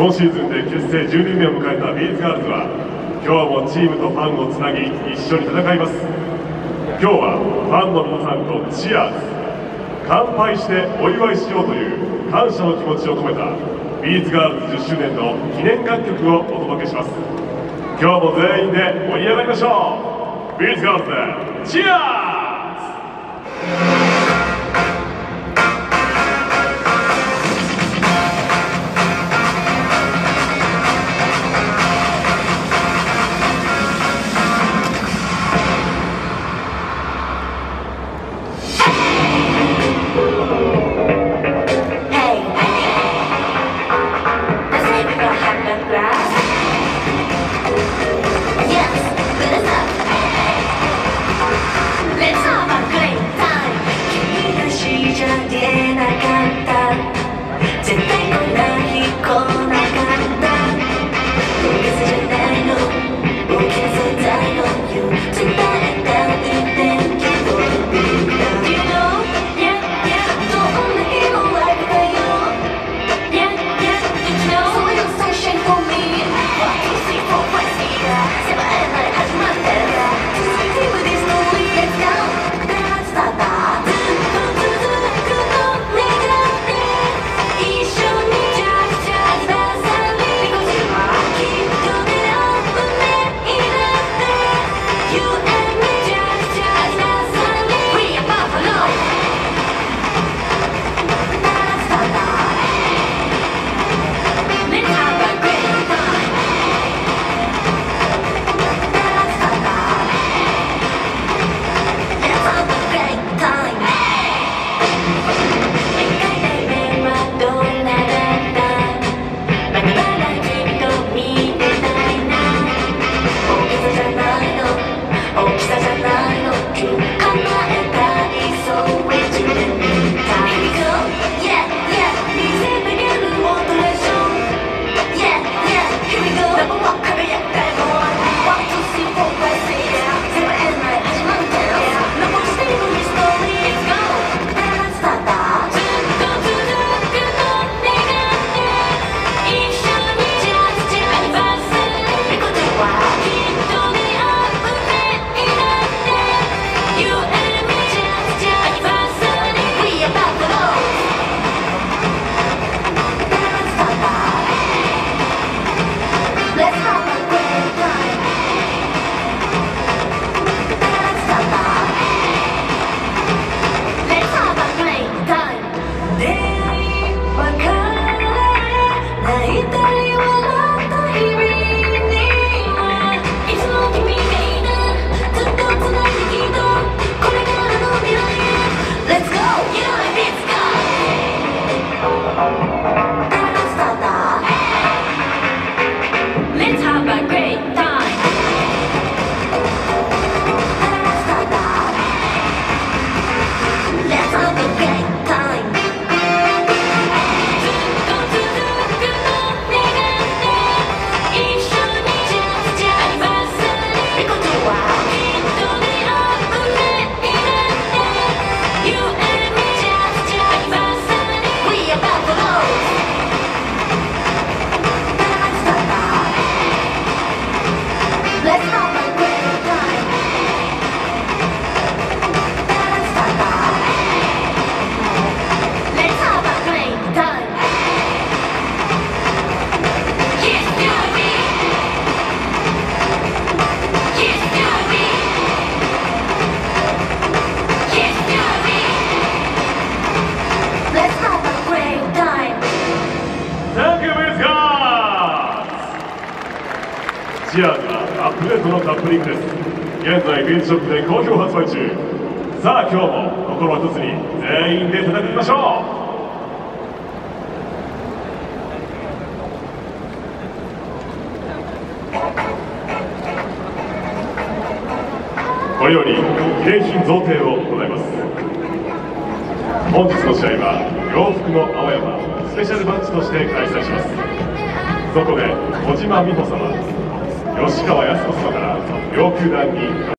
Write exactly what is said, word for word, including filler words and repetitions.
今シーズンで結成じゅうねんめを迎えたビーズガールズは今日もチームとファンをつなぎ一緒に戦います。今日はファンの皆さんとチアーズ乾杯してお祝いしようという感謝の気持ちを込めたビーズガールズじゅっしゅうねんの記念楽曲をお届けします。今日も全員で盛り上がりましょう。ビーズガールズでチアーズ。チアーズはアップデートのカップリングです。現在ビーズショップで好評発売中。さあ今日も心一つに全員で戦っていきましょう。これより記念品贈呈を行います。本日の試合は洋服の青山スペシャルマッチとして開催します。そこで小島美穂様、吉川靖子様から両球団に